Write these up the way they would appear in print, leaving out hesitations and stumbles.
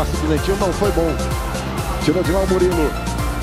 passe do Dentinho não foi bom. Tirou de lá o Murilo.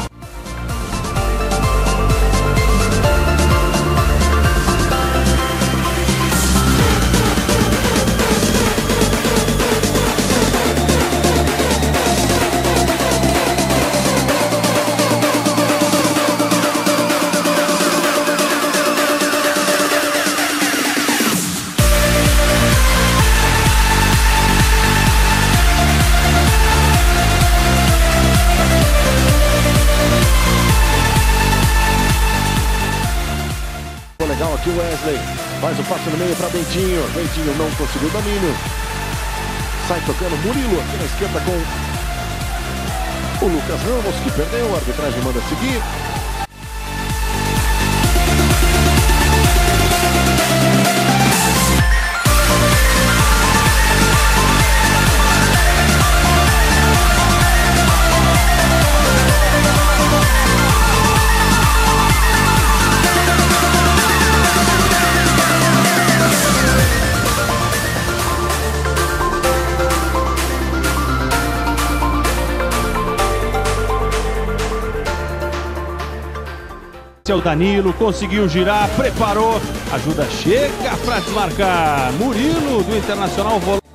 Legal aqui o Wesley, faz o passe no meio para Dentinho. Dentinho não conseguiu o domínio. Sai tocando Murilo aqui na esquerda com o Lucas Ramos, que perdeu. A arbitragem manda seguir. O Danilo conseguiu girar, preparou, ajuda chega para desmarcar. Murilo do Internacional.